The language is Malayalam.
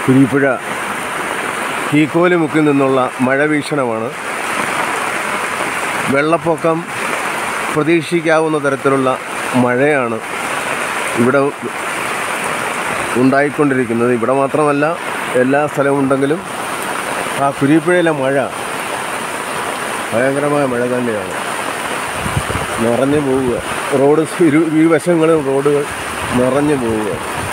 കുരീപ്പുഴ കീക്കോലിമുക്കിൽ നിന്നുള്ള മഴ വീക്ഷണമാണ്. വെള്ളപ്പൊക്കം പ്രതീക്ഷിക്കാവുന്ന തരത്തിലുള്ള മഴയാണ് ഇവിടെ ഉണ്ടായിക്കൊണ്ടിരിക്കുന്നത്. ഇവിടെ മാത്രമല്ല, എല്ലാ സ്ഥലമുണ്ടെങ്കിലും ആ കുരീപ്പുഴയിലെ മഴ ഭയങ്കരമായ മഴ തന്നെയാണ്. നിറഞ്ഞു പോവുക, ഇരുവശങ്ങളും റോഡുകൾ നിറഞ്ഞു പോവുക.